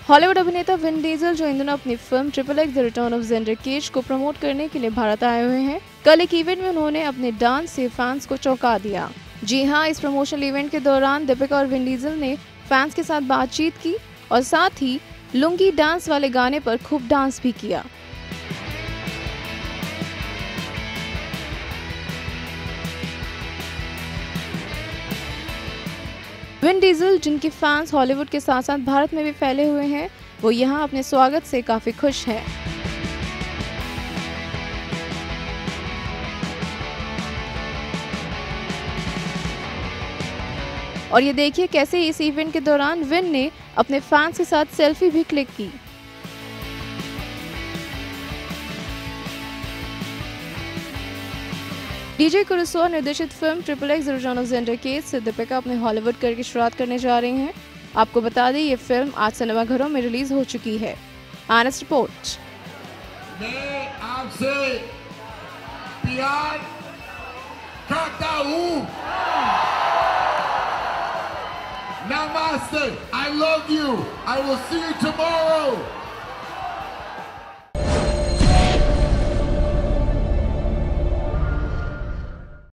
Hollywood अभिनेता Vin Diesel जो इन दिनों अपनी film triple X the return of Xander Cage को प्रमोट करने के लिए भारत आए हुए हैं। कल एक इवेंट में उन्होंने अपने डांस से फैंस को चौंका दिया। जी हाँ, इस प्रमोशनल इवेंट के दौरान दीपिका और विन डीजल ने फैंस के साथ बातचीत की और साथ ही लुंगी डांस वाले गाने पर खूब डांस भी किया। विन डीजल, जिनके फैंस हॉलीवुड के साथ साथ भारत में भी फैले हुए हैं, वो यहाँ अपने स्वागत से काफी खुश हैं। और ये देखिए कैसे इस इवेंट के दौरान विन ने अपने फैंस के साथ सेल्फी भी क्लिक की। डीजे कुरुसोवा निर्देशित film triple X the return of Xander Cage से दीपिका अपने हॉलीवुड करियर की शुरुआत करने जा रही हैं। आपको बता दें, ये फिल्म आज सिनेमाघरों में रिलीज हो चुकी है। आनस रिपोर्ट। मैं आपसे प्यार करता हूँ। Namaste. I love you. I will see you tomorrow.